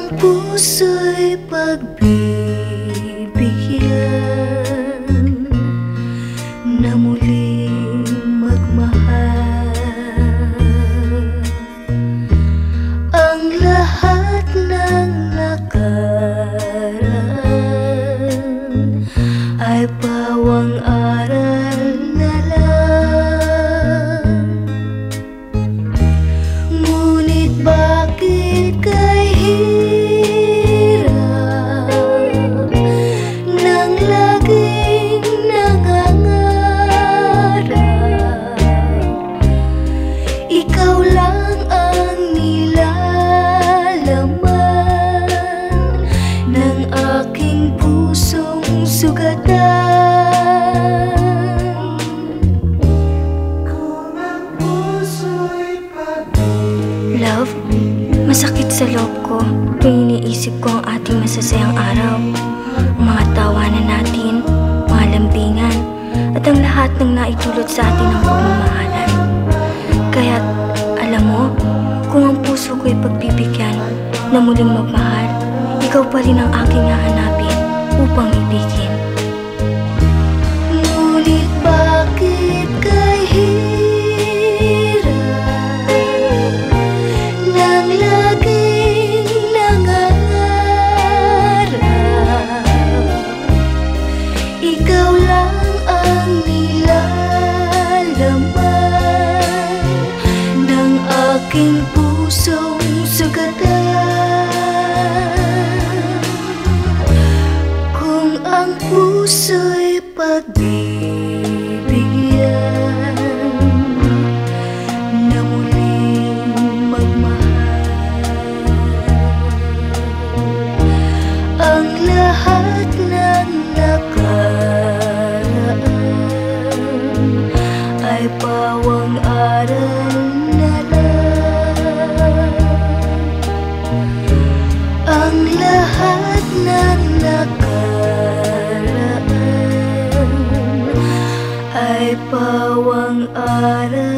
puso'y pagbibigyan na muling magmahal. Ang lahat ng nakaraan ay pawang aral na lang. Ngunit bakit kay hirap nang laging nangangarap? Ikaw lang ang nilalaman ng aking pusong sugatan. Love, masakit sa loob ko tuwing iniisip ko ang ating masasayang araw, mga tawanan natin, mga lambingan, at ang lahat ng naitulot sa atin ng pagmamahalan. Kaya't, alam mo, kung ang puso ko'y pagbibigyan na muling magmahal, ikaw pa rin ang aking hahanapin upang ibigin. Ngunit bakit kay hirap nang laging nangangarap? Ikaw lang ang nilalaman ng aking pusong sugatan. Kung ang puso'y pagbibigyan na muling magmahal, ang lahat ng nakaraan ay pawang aral na lang. Ang lahat ng nakaraan ay pawang aral